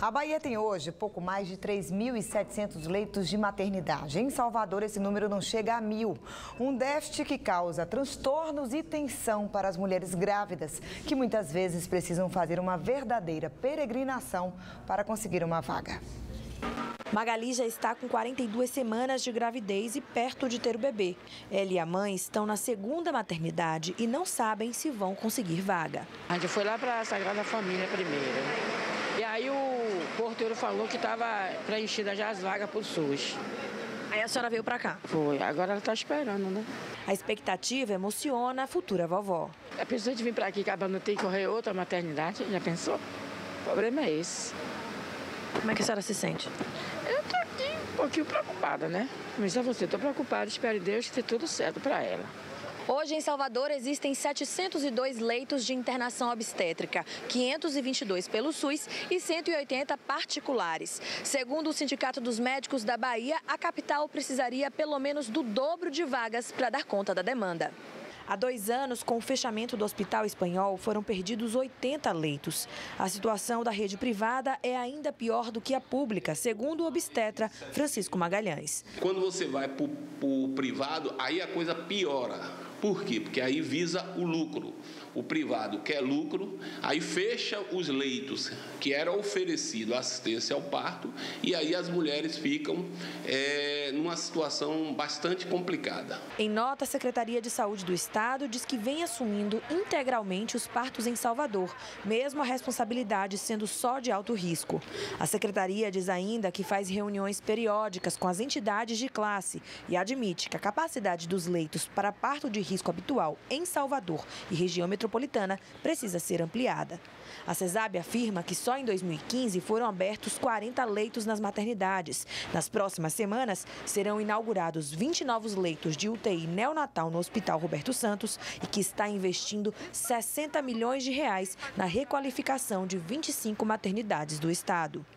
A Bahia tem hoje pouco mais de 3.700 leitos de maternidade. Em Salvador, esse número não chega a 1.000. Um déficit que causa transtornos e tensão para as mulheres grávidas, que muitas vezes precisam fazer uma verdadeira peregrinação para conseguir uma vaga. Magali já está com 42 semanas de gravidez e perto de ter o bebê. Ela e a mãe estão na segunda maternidade e não sabem se vão conseguir vaga. A gente foi lá para a Sagrada Família primeiro. E aí o porteiro falou que estava preenchida já as vagas para o SUS. Aí a senhora veio para cá? Foi, agora ela está esperando, né? A expectativa emociona a futura vovó. A pessoa de vir para aqui, acabando tem que correr outra maternidade, já pensou? O problema é esse. Como é que a senhora se sente? Eu estou aqui um pouquinho preocupada, né? Mas é você, estou preocupada, espero em Deus que dê tudo certo para ela. Hoje, em Salvador, existem 702 leitos de internação obstétrica, 522 pelo SUS e 180 particulares. Segundo o Sindicato dos Médicos da Bahia, a capital precisaria pelo menos do dobro de vagas para dar conta da demanda. Há 2 anos, com o fechamento do Hospital Espanhol, foram perdidos 80 leitos. A situação da rede privada é ainda pior do que a pública, segundo o obstetra Francisco Magalhães. Quando você vai para o privado, aí a coisa piora. Por quê? Porque aí visa o lucro. O privado quer lucro, aí fecha os leitos que era oferecido assistência ao parto e aí as mulheres ficam numa situação bastante complicada. Em nota, a Secretaria de Saúde do Estado diz que vem assumindo integralmente os partos em Salvador, mesmo a responsabilidade sendo só de alto risco. A Secretaria diz ainda que faz reuniões periódicas com as entidades de classe e admite que a capacidade dos leitos para parto de risco habitual em Salvador e região metropolitana precisa ser ampliada. A CESAB afirma que só em 2015 foram abertos 40 leitos nas maternidades. Nas próximas semanas, serão inaugurados 20 novos leitos de UTI neonatal no Hospital Roberto Santos e que está investindo 60 milhões de reais na requalificação de 25 maternidades do estado.